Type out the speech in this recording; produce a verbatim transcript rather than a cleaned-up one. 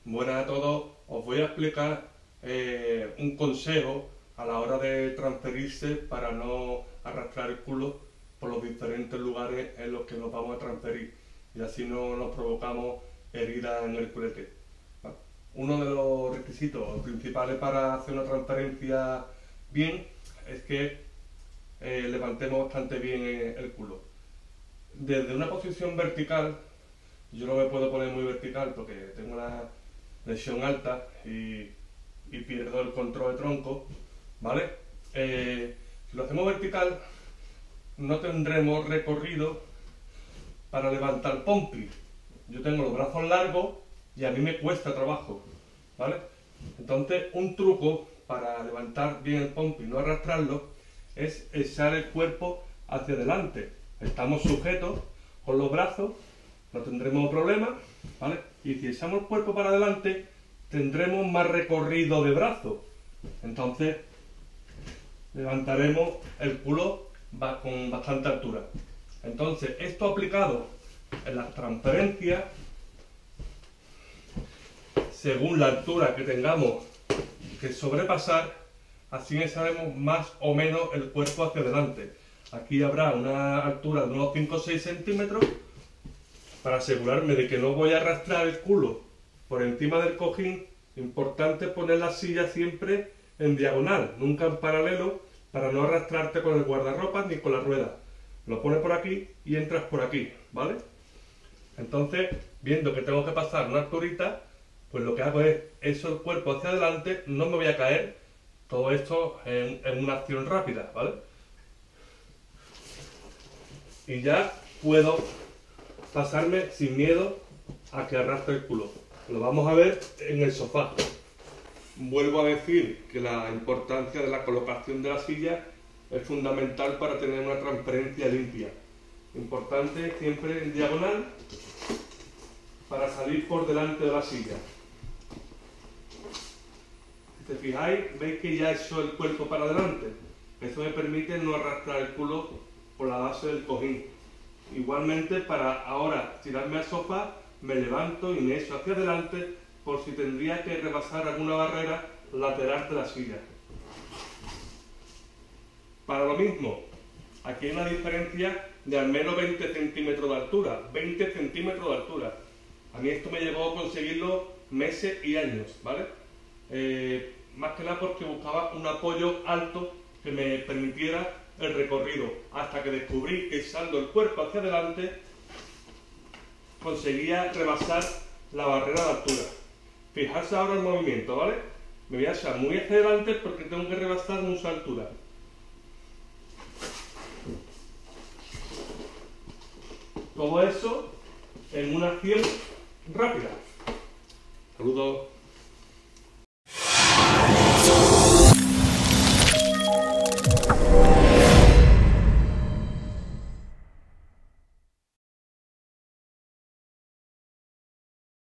Buenas a todos, os voy a explicar eh, un consejo a la hora de transferirse para no arrastrar el culo por los diferentes lugares en los que nos vamos a transferir y así no nos provocamos heridas en el culete. ¿Vale? Uno de los requisitos principales para hacer una transferencia bien es que eh, levantemos bastante bien eh, el culo. Desde una posición vertical, yo no me puedo poner muy vertical porque tengo una lesión alta y, y pierdo el control de tronco, ¿vale? Eh, si lo hacemos vertical, no tendremos recorrido para levantar pompi. Yo tengo los brazos largos y a mí me cuesta trabajo, ¿vale? Entonces, un truco para levantar bien el pompi y no arrastrarlo es echar el cuerpo hacia adelante. Estamos sujetos con los brazos, no tendremos problema, ¿vale? Y si echamos el cuerpo para adelante, tendremos más recorrido de brazo. Entonces, levantaremos el culo con bastante altura. Entonces, esto aplicado en las transferencias, según la altura que tengamos que sobrepasar, así echaremos más o menos el cuerpo hacia adelante. Aquí habrá una altura de unos cinco o seis centímetros para asegurarme de que no voy a arrastrar el culo por encima del cojín. Importante poner la silla siempre en diagonal, nunca en paralelo, para no arrastrarte con el guardarropas ni con la rueda. Lo pones por aquí y entras por aquí, ¿vale? Entonces, viendo que tengo que pasar una alturita, pues lo que hago es eso el cuerpo hacia adelante, no me voy a caer. Todo esto en, en una acción rápida, ¿vale? Y ya puedo pasarme sin miedo a que arrastre el culo. Lo vamos a ver en el sofá. Vuelvo a decir que la importancia de la colocación de la silla es fundamental para tener una transferencia limpia. Importante siempre en diagonal para salir por delante de la silla. Si te fijáis, veis que ya he hecho el cuerpo para adelante. Eso me permite no arrastrar el culo por la base del cojín. Igualmente, para ahora tirarme al sofá, me levanto y me echo hacia adelante por si tendría que rebasar alguna barrera lateral de la silla. Para lo mismo, aquí hay una diferencia de al menos veinte centímetros de altura. veinte centímetros de altura. A mí esto me llevó a conseguirlo meses y años, ¿vale? Eh, más que nada porque buscaba un apoyo alto que me permitiera el recorrido, hasta que descubrí que echando el cuerpo hacia adelante conseguía rebasar la barrera de altura. Fijarse ahora el movimiento, ¿vale? Me voy a echar muy hacia adelante porque tengo que rebasar mucha altura. Todo eso en una acción rápida. Saludos.